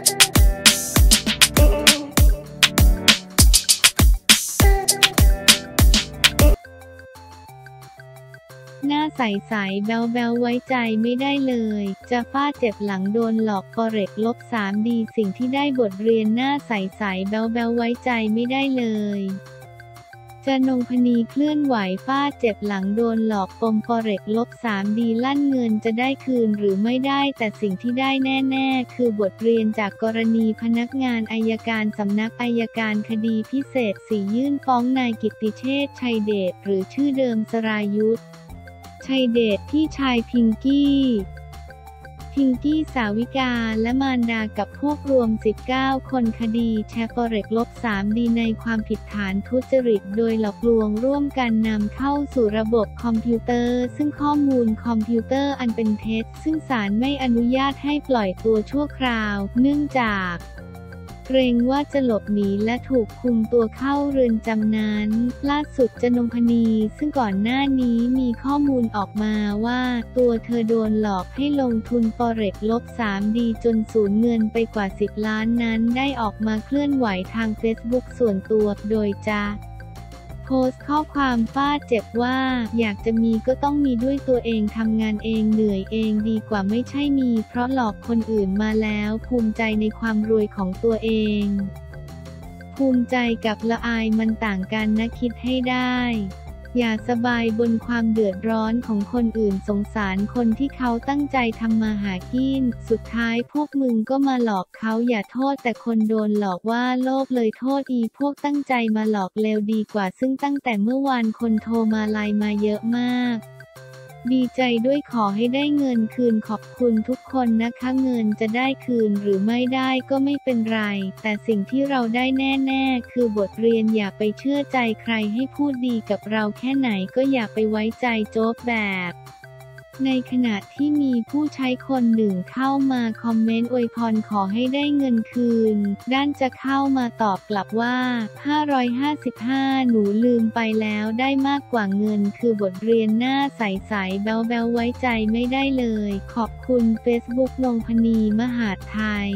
หน้าใสๆแบ๊วๆไว้ใจไม่ได้เลยจะฟาดเจ็บหลังโดนหลอก Forex-3D สิ่งที่ได้บทเรียนหน้าใสๆแบ๊วๆไว้ใจไม่ได้เลยจนงพนีเคลื่อนไหวฟาดเจ็บหลังโดนหลอกปม Forex-3D ลั่นเงินจะได้คืนหรือไม่ได้แต่สิ่งที่ได้แน่ๆคือบทเรียนจากกรณีพนักงานอัยการสำนักอัยการคดีพิเศษ 4ยื่นฟ้องนายกิตติเชษฐ์ ชัยเดชหรือชื่อเดิมสรายุทธชัยเดชพี่ชายพิงกี้สาวิกาและมารดากับพวกรวม19คนคดีแชร์ Forex-3D ในความผิดฐานทุจริตโดยหลอกลวงร่วมกันนำเข้าสู่ระบบคอมพิวเตอร์ซึ่งข้อมูลคอมพิวเตอร์อันเป็นเท็จซึ่งศาลไม่อนุญาตให้ปล่อยตัวชั่วคราวเนื่องจากเกรงว่าจะหลบหนีและถูกคุมตัวเข้าเรือนจำนั้นล่าสุดจนงพนีซึ่งก่อนหน้านี้มีข้อมูลออกมาว่าตัวเธอโดนหลอกให้ลงทุน Forex-3D จนสูญเงินไปกว่า10 ล้านนั้นได้ออกมาเคลื่อนไหวทางเฟซบุ๊กส่วนตัวโดยจะโพสต์ข้อความฟาดเจ็บว่าอยากจะมีก็ต้องมีด้วยตัวเองทำงานเองเหนื่อยเองดีกว่าไม่ใช่มีเพราะหลอกคนอื่นมาแล้วภูมิใจในความรวยของตัวเองภูมิใจกับละอายมันต่างกันนะคิดให้ได้อย่าสบายบนความเดือดร้อนของคนอื่นสงสารคนที่เขาตั้งใจทำมาหากินสุดท้ายพวกมึงก็มาหลอกเขาอย่าโทษแต่คนโดนหลอกว่าโลภเลยโทษอีพวกตั้งใจมาหลอกเลวดีกว่าซึ่งตั้งแต่เมื่อวานคนโทรมาไลน์มาเยอะมากดีใจด้วยขอให้ได้เงินคืนขอบคุณทุกคนนะคะเงินจะได้คืนหรือไม่ได้ก็ไม่เป็นไรแต่สิ่งที่เราได้แน่ๆคือบทเรียนอย่าไปเชื่อใจใครให้พูดดีกับเราแค่ไหนก็อย่าไปไว้ใจโจ๊กแบบในขณะที่มีผู้ใช้คนหนึ่งเข้ามาคอมเมนต์อวยพรขอให้ได้เงินคืนด้านจะเข้ามาตอบกลับว่า555หนูลืมไปแล้วได้มากกว่าเงินคือบทเรียนหน้าใสๆแบ๊วๆไว้ใจไม่ได้เลยขอบคุณเฟซบุ๊กนงพนีมหาดไทย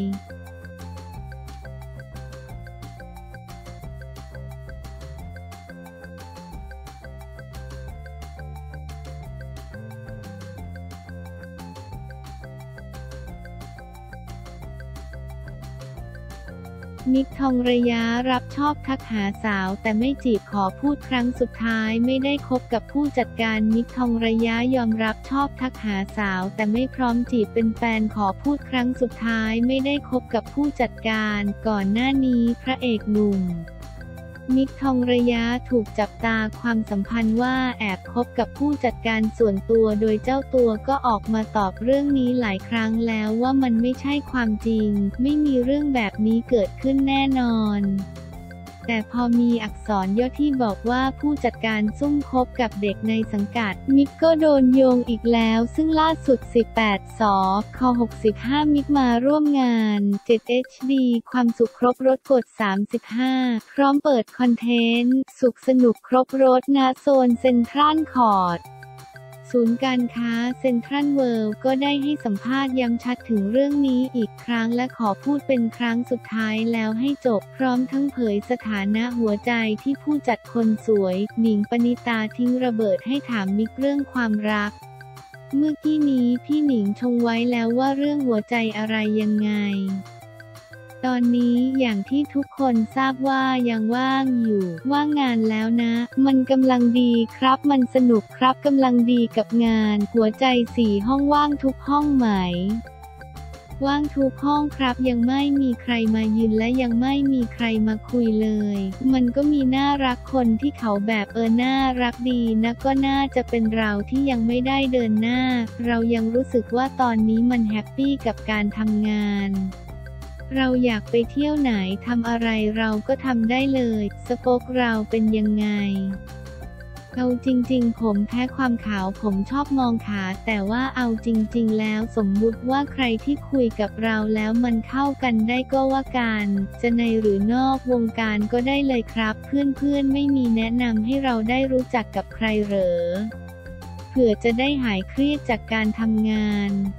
มิค ทองระยะรับชอบทักหาสาวแต่ไม่จีบขอพูดครั้งสุดท้ายไม่ได้คบกับผู้จัดการมิค ทองระยะยอมรับชอบทักหาสาวแต่ไม่พร้อมจีบเป็นแฟนขอพูดครั้งสุดท้ายไม่ได้คบกับผู้จัดการก่อนหน้านี้พระเอกหนุ่มมิค ทองระยะถูกจับตาความสัมพันธ์ว่าแอบคบกับผู้จัดการส่วนตัวโดยเจ้าตัวก็ออกมาตอบเรื่องนี้หลายครั้งแล้วว่ามันไม่ใช่ความจริงไม่มีเรื่องแบบนี้เกิดขึ้นแน่นอนแต่พอมีอักษรย่อที่บอกว่าผู้จัดการซุ่มคบกับเด็กในสังกัดมิกก็โดนโยงอีกแล้วซึ่งล่าสุด18 สค65มิกมาร่วมงาน7 HD ความสุขครบรถกด35พร้อมเปิดคอนเทนต์สุขสนุกครบรถณโซนเซ็นทรัลคอร์ทศูนย์การค้าเซ็นทรัลเวิลด์ก็ได้ให้สัมภาษณ์ย้ำชัดถึงเรื่องนี้อีกครั้งและขอพูดเป็นครั้งสุดท้ายแล้วให้จบพร้อมทั้งเผยสถานะหัวใจที่ผู้จัดคนสวยหนิงปณิตาทิ้งระเบิดให้ถามมิกเรื่องความรักเมื่อกี้นี้พี่หนิงชงไว้แล้วว่าเรื่องหัวใจอะไรยังไงตอนนี้อย่างที่ทุกคนทราบว่ายังว่างอยู่ว่างงานแล้วนะมันกำลังดีครับมันสนุกครับกำลังดีกับงานหัวใจ4 ห้องว่างทุกห้องไหมว่างทุกห้องครับยังไม่มีใครมายืนและยังไม่มีใครมาคุยเลยมันก็มีน่ารักคนที่เขาแบบน่ารักดีนะก็น่าจะเป็นเราที่ยังไม่ได้เดินหน้าเรายังรู้สึกว่าตอนนี้มันแฮปปี้กับการทำงานเราอยากไปเที่ยวไหนทำอะไรเราก็ทำได้เลยสโป๊กเราเป็นยังไงเอาจริงๆผมแพ้ความขาวผมชอบมองขาแต่ว่าเอาจริงๆแล้วสมมุติว่าใครที่คุยกับเราแล้วมันเข้ากันได้ก็ว่ากันจะในหรือนอกวงการก็ได้เลยครับเพื่อนๆไม่มีแนะนำให้เราได้รู้จักกับใครเหรอเผื่อจะได้หายเครียดจากการทำงาน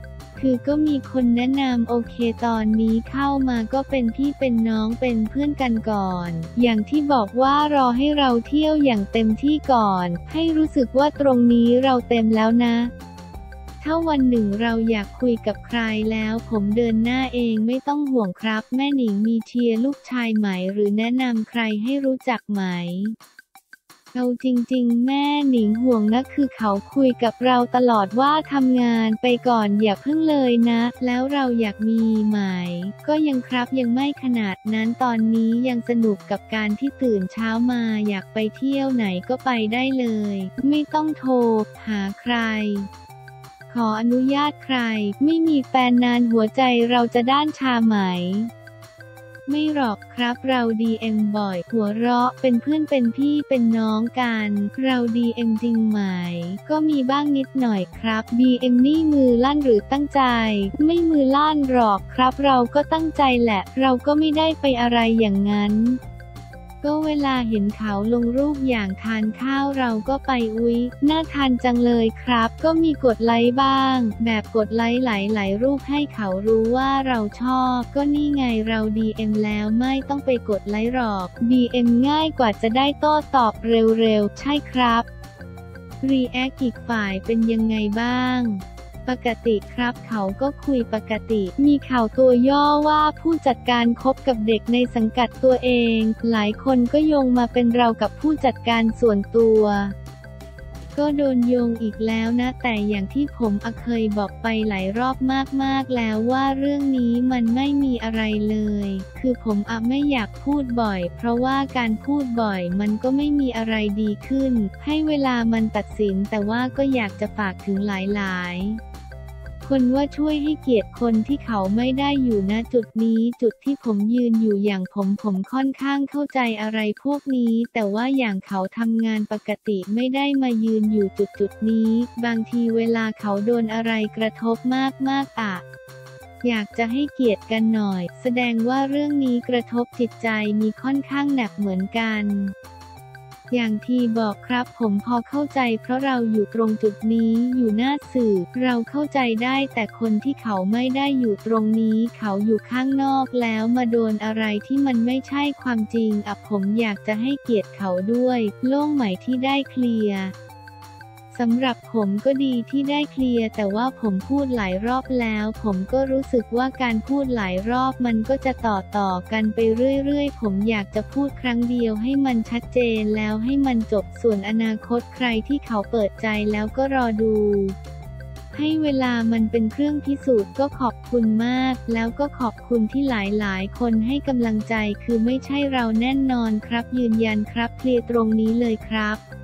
คือก็มีคนแนะนำโอเคตอนนี้เข้ามาก็เป็นพี่เป็นน้องเป็นเพื่อนกันก่อนอย่างที่บอกว่ารอให้เราเที่ยวอย่างเต็มที่ก่อนให้รู้สึกว่าตรงนี้เราเต็มแล้วนะถ้าวันหนึ่งเราอยากคุยกับใครแล้วผมเดินหน้าเองไม่ต้องห่วงครับแม่หนิงมีเชียร์ลูกชายไหมหรือแนะนำใครให้รู้จักไหมเอาจริงๆแม่หนิงห่วงนะคือเขาคุยกับเราตลอดว่าทำงานไปก่อนอย่าเพิ่งเลยนะแล้วเราอยากมีไหมก็ยังครับยังไม่ขนาดนั้นตอนนี้ยังสนุกกับการที่ตื่นเช้ามาอยากไปเที่ยวไหนก็ไปได้เลยไม่ต้องโทรหาใครขออนุญาตใครไม่มีแฟนนานหัวใจเราจะด้านชาไหมไม่หรอกครับเรา DM บ่อยหัวเราะเป็นเพื่อนเป็นพี่เป็นน้องกันเรา DM จริงไหมก็มีบ้างนิดหน่อยครับ DM นี่มือลั่นหรือตั้งใจไม่มือลั่นหรอกครับเราก็ตั้งใจแหละเราก็ไม่ได้ไปอะไรอย่างนั้นก็เวลาเห็นเขาลงรูปอย่างทานข้าวเราก็ไปอุ๊ยน่าทานจังเลยครับก็มีกดไลค์บ้างแบบกดไลค์หลายๆรูปให้เขารู้ว่าเราชอบก็นี่ไงเรา DM แล้วไม่ต้องไปกดไลค์หรอก DM ง่ายกว่าจะได้โต้ตอบเร็วๆใช่ครับรีแอคอีกฝ่ายเป็นยังไงบ้างปกติครับเขาก็คุยปกติมีข่าวตัวย่อว่าผู้จัดการคบกับเด็กในสังกัดตัวเองหลายคนก็โยงมาเป็นเรากับผู้จัดการส่วนตัวก็โดนโยงอีกแล้วนะแต่อย่างที่ผมเคยบอกไปหลายรอบมากๆแล้วว่าเรื่องนี้มันไม่มีอะไรเลยคือผมไม่อยากพูดบ่อยเพราะว่าการพูดบ่อยมันก็ไม่มีอะไรดีขึ้นให้เวลามันตัดสินแต่ว่าก็อยากจะฝากถึงหลายๆคนว่าช่วยให้เกียรติคนที่เขาไม่ได้อยู่ณจุดนี้จุดที่ผมยืนอยู่อย่างผมค่อนข้างเข้าใจอะไรพวกนี้แต่ว่าอย่างเขาทำงานปกติไม่ได้มายืนอยู่จุดนี้บางทีเวลาเขาโดนอะไรกระทบมากอยากจะให้เกียรติกันหน่อยแสดงว่าเรื่องนี้กระทบจิตใจมีค่อนข้างหนักเหมือนกันอย่างที่บอกครับผมพอเข้าใจเพราะเราอยู่ตรงจุดนี้อยู่หน้าสื่อเราเข้าใจได้แต่คนที่เขาไม่ได้อยู่ตรงนี้เขาอยู่ข้างนอกแล้วมาโดนอะไรที่มันไม่ใช่ความจริงผมอยากจะให้เกียรติเขาด้วยโล่งไหมที่ได้เคลียร์สำหรับผมก็ดีที่ได้เคลียร์แต่ว่าผมพูดหลายรอบแล้วผมก็รู้สึกว่าการพูดหลายรอบมันก็จะต่อกันไปเรื่อยๆผมอยากจะพูดครั้งเดียวให้มันชัดเจนแล้วให้มันจบส่วนอนาคตใครที่เขาเปิดใจแล้วก็รอดูให้เวลามันเป็นเครื่องพิสูจน์ก็ขอบคุณมากแล้วก็ขอบคุณที่หลายๆคนให้กำลังใจคือไม่ใช่เราแน่นอนครับยืนยันครับเคลียร์ตรงนี้เลยครับ